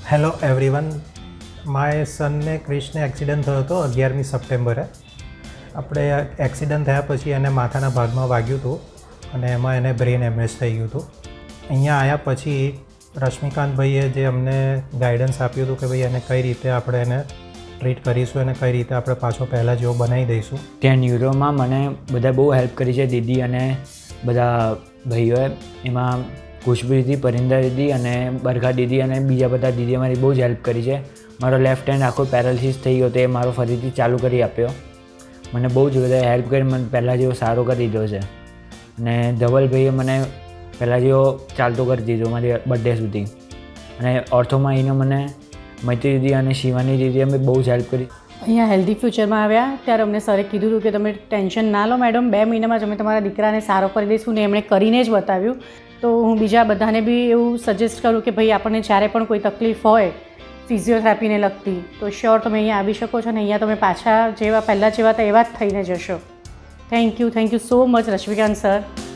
Hello everyone, my સનને ક્રિશને accident થયો હતો 11મી સપ્ટેમ્બરે. આપણે એક્સિડન્ટ થયા પછી એને માથાના ભાગમાં વાગ્યું હતું અને એમાં એને બ્રેન હેમરેજ થઈ ગયું હતું. અહીંયા આવ્યા પછી રશ્મિકાંતભાઈએ જે અમને ગાઈડન્સ આપ્યું હતું કે ભાઈ એને કઈ રીતે આપણે એને ટ્રીટ કરીશું અને કઈ રીતે આપણે પાછો પહેલાં જેવો બનાવી દઈશું. ત્યાં ન્યુરોમાં મને બધા બહુ હેલ્પ કરી છે, દીદી અને બધા ભાઈઓએ. એમાં ખુશ્બુ દીદી, પરિંદા દીદી અને બરખા દીદી અને બીજા બધા દીદીએ મારી બહુ જ હેલ્પ કરી છે. મારો લેફ્ટ હેન્ડ આખો પેરાલિસિસ થઈ ગયો તો એ મારો ફરીથી ચાલુ કરી આપ્યો. મને બહુ જ બધા હેલ્પ કરી, મને પહેલાં જેવો સારો કરી દીધો છે. અને ધવલભાઈએ મને પહેલાં જેવો ચાલતો કરી દીધો મારી બર્થડે સુધી. અને ઓર્થોમાં આવીને મને મૈત્રી દીદી અને શિવાની દીદીએ અમે બહુ જ હેલ્પ કરી. અહીંયા હેલ્ધી ફ્યુચરમાં આવ્યા ત્યારે અમને સરે કીધું હતું કે તમે ટેન્શન ના લો મેડમ, 2 મહિનામાં જ અમે તમારા દીકરાને સારો કરી દઈશું. ને એમણે કરીને જ બતાવ્યું. તો હું બીજા બધાને બી એવું સજેસ્ટ કરું કે ભાઈ આપણને જ્યારે પણ કોઈ તકલીફ હોય ફિઝિયોથેરાપીને લગતી તો શ્યોર તમે અહીંયા આવી શકો છો. અને અહીંયા તમે પાછા જેવા પહેલાં જેવા હતા એવા જ થઈને જશો. Thank you so much Rashmikant sir.